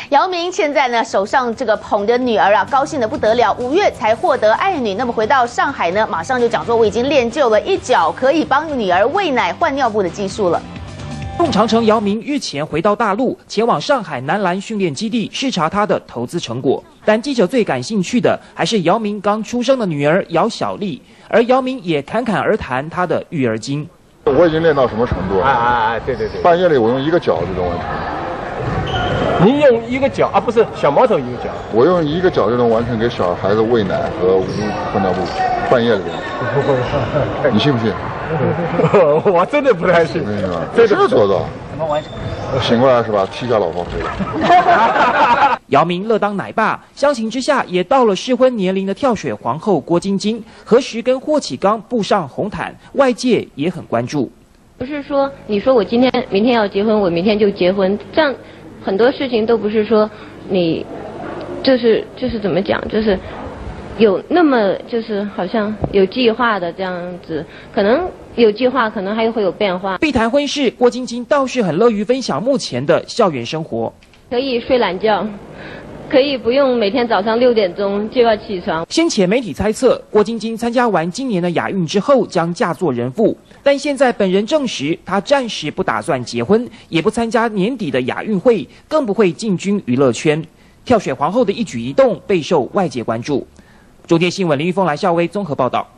姚明现在呢手上这个捧着女儿啊，高兴得不得了。5月才获得爱女，那么回到上海呢，马上就讲说我已经练就了一脚可以帮女儿喂奶换尿布的技术了。 孟长城姚明日前回到大陆，前往上海男篮训练基地视察他的投资成果。但记者最感兴趣的还是姚明刚出生的女儿姚小丽，而姚明也侃侃而谈他的育儿经。 我已经练到什么程度了？ 对。 半夜里我用一个脚就能完成。 你用一个脚啊，不是小毛头一个脚。 我用一个脚就能完成给小孩子喂奶和换尿布，半夜里。你信不信？ 我真的不太信。 这是做到。怎么完成？醒过来是吧？踢下老婆回来。 姚明乐当奶爸，相形之下也到了适婚年龄的跳水皇后郭晶晶，何时跟霍启刚步上红毯，外界也很关注。 不是说你说我明天要结婚，我明天就结婚，这样很多事情都不是说你就是怎么讲，就是有那么就是好像有计划的这样子，可能有计划，可能还会有变化。 必谈婚事，郭晶晶倒是很乐于分享目前的校园生活， 可以睡懒觉。可以不用每天早上6点钟就要起床。 先前媒体猜测，郭晶晶参加完今年的亚运之后将嫁作人妇，但现在本人证实，她暂时不打算结婚，也不参加年底的亚运会，更不会进军娱乐圈。跳水皇后的一举一动备受外界关注。中天新闻林玉峰、蓝孝威综合报道。